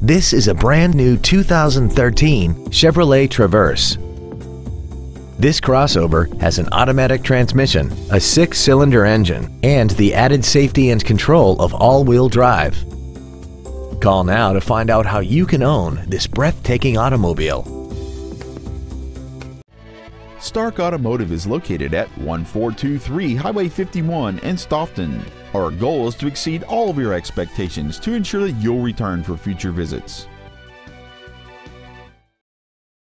This is a brand new 2013 Chevrolet Traverse. This crossover has an automatic transmission, a 6-cylinder engine, and the added safety and control of all-wheel drive. Call now to find out how you can own this breathtaking automobile. Stark Automotive is located at 1423 Highway 51 in Stoughton. Our goal is to exceed all of your expectations to ensure that you'll return for future visits.